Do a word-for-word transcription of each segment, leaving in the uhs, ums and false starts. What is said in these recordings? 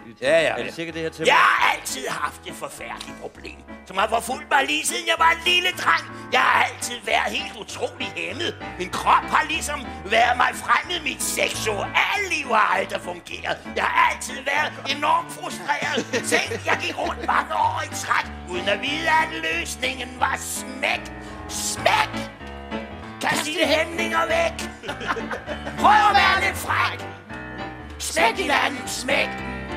hyggeligt. Ja, ja. Er det sikkert det her til? Jeg har altid haft et forfærdeligt problem, som har forfulgt mig lige siden jeg var en lille dreng. Jeg har altid været helt utrolig hæmmet. Min krop har ligesom været mig fremmed. Mit seksualliv har aldrig fungeret. Jeg har altid været enormt frustreret. Tænk, jeg gik rundt mange år i træk, uden at vide, at løsningen var smæk. Smæk! Kast dine hæmninger væk. Prøv at være lidt fræk. Smæk hinanden, smæk.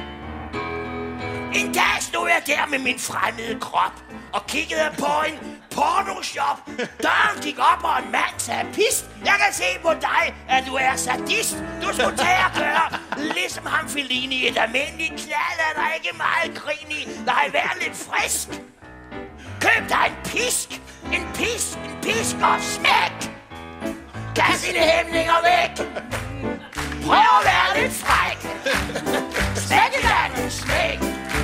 En dag stod jeg der med min fremmede krop og kiggede på en pornoshop. Døren gik op, og en mand sagde, pist, jeg kan se på dig, at du er sadist. Du skulle tage og gøre, ligesom ham Fellini. Et almindeligt knald er der ikke meget grin i. Nej, vær lidt frisk. Køb dig en pisk. En pisk, en pisk og smæk. Kast dine hæmninger væk. Prøv at være lidt fræk. Smæk i landet, smæk.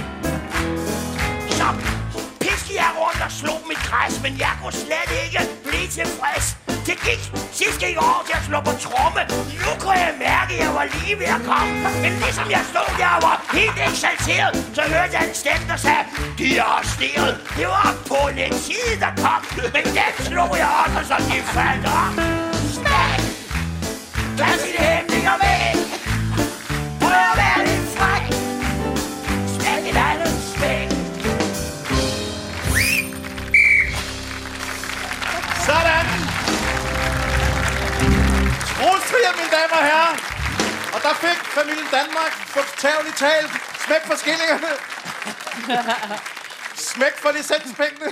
Så piskede jeg rundt og slog mit græs, men jeg kunne slet ikke blive tilfreds. Det gik sidst gik over til at slå på tromme. Nu kunne jeg mærke, at jeg var lige ved at komme. Men ligesom jeg stod der og var helt eksalteret, så hørte jeg en stemme, der sagde, de er arresteret. Det var politiet, der kom. Men den slog jeg også, så de faldt om. Smæk! Kast dine hæmninger væk. Prøv at være lidt fræk. Smæk et andet smæk. Sådan! Troels trier, mine damer og herrer. Og der fik familien Danmark bogstaveligt talt smæk for skillingerne. Smæk for licenspengene.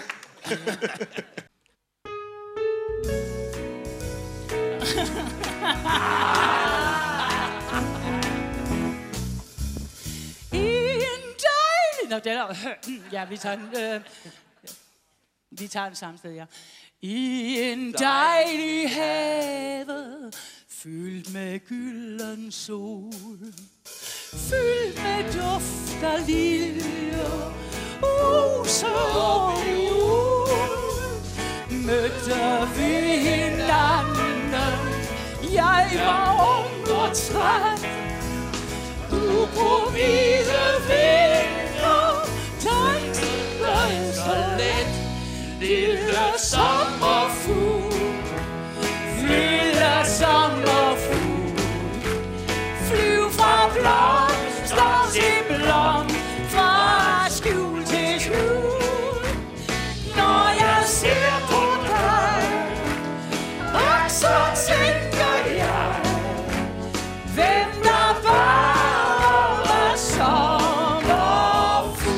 Nå, den er... Ja, vi tager den... Øh, vi tager den samme sted, ja. I en dejlig have, fyldt med gylden sol, fyldt med duft af liljer, roser og viol, mødte vi hinanden. Jeg var ung og træt, du på hvide vinger, dansede så let. Lille sommerfugl, lille sommerfugl, flyv fra blomster til blomst, fra skjul til skjul. Når jeg ser på dig, og så tænker jeg, hvem der bare var sommerfugl.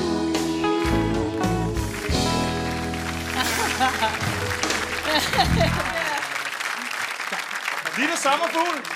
Lille sommerfugl.